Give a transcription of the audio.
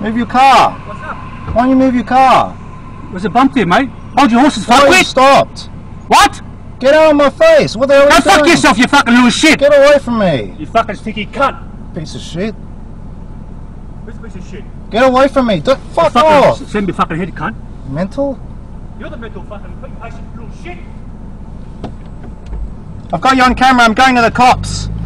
Move your car. What's up? Why don't you move your car? There's a bump there, mate. Hold your horses, Why you fuckwit! stopped? What? Get out of my face. What the hell are Go you fuck doing? yourself, you fucking little shit! Get away from me. You fucking stinky cunt! Piece of shit. Who's a piece of shit? Get away from me. Fuck fucking off. send me fucking head, cunt. Mental? You're the mental fucking patient little shit! I've got you on camera. I'm going to the cops.